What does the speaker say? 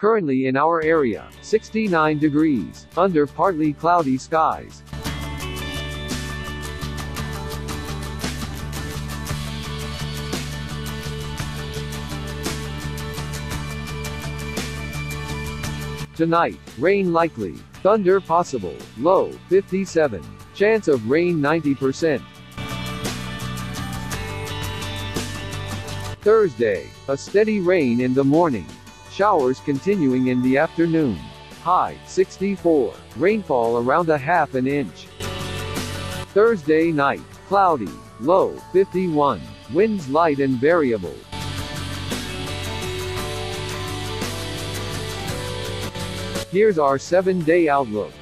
Currently in our area, 69 degrees, under partly cloudy skies. Tonight, rain likely. Thunder possible. Low, 57. Chance of rain 90%. Thursday, a steady rain in the morning. Showers continuing in the afternoon. High, 64. Rainfall around a half an inch. Thursday night, cloudy. Low, 51. Winds light and variable. Here's our 7-day outlook.